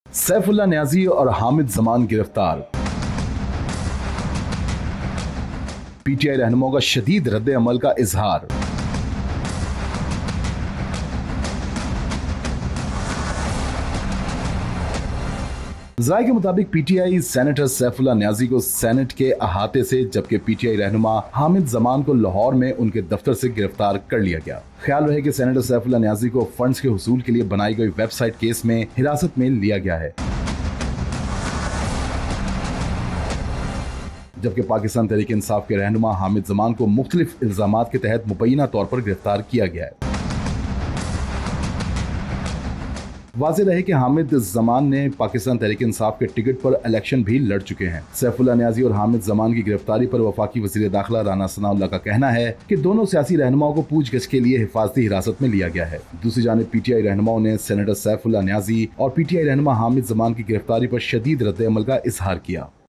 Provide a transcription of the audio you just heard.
सैफुल्लाह न्याजी और हामिद जमान गिरफ्तार। पीटीआई रहनुमाओं का शदीद रद्द अमल का इजहार। ज़राए के मुताबिक पीटीआई सेनेटर सैफुल्लाह न्याजी को सेनेट के अहाते से, जबकि पीटीआई रहनुमा हामिद जमान को लाहौर में उनके दफ्तर से गिरफ्तार कर लिया गया। ख्याल रहे कि सेनेटर सैफुल्लाह न्याजी को फंड्स के हुसूल के लिए बनाई गई वेबसाइट केस में हिरासत में लिया गया है, जबकि पाकिस्तान तहरीक इंसाफ के रहनुमा हामिद जमान को मुख्तलिफ इल्जामात के तहत मुबैना तौर पर गिरफ्तार किया गया है। वाज़ेह रहे कि हामिद जमान ने पाकिस्तान तहरीक इंसाफ के टिकट पर इलेक्शन भी लड़ चुके हैं। सैफुल्लाह न्याजी और हामिद जमान की गिरफ्तारी पर वफाकी वज़ीर दाखिला राना सनाउल्लाह का कहना है कि दोनों सियासी रहनुमाओं को पूछगिछ के लिए हिफाजती हिरासत में लिया गया है। दूसरी जानिब पीटीआई रहनुमाओं ने सेनेटर सैफुल्लाह न्याजी और पीटीआई रहनुमा हामिद जमान की गिरफ्तारी पर शदीद रद्द अमल का इजहार किया।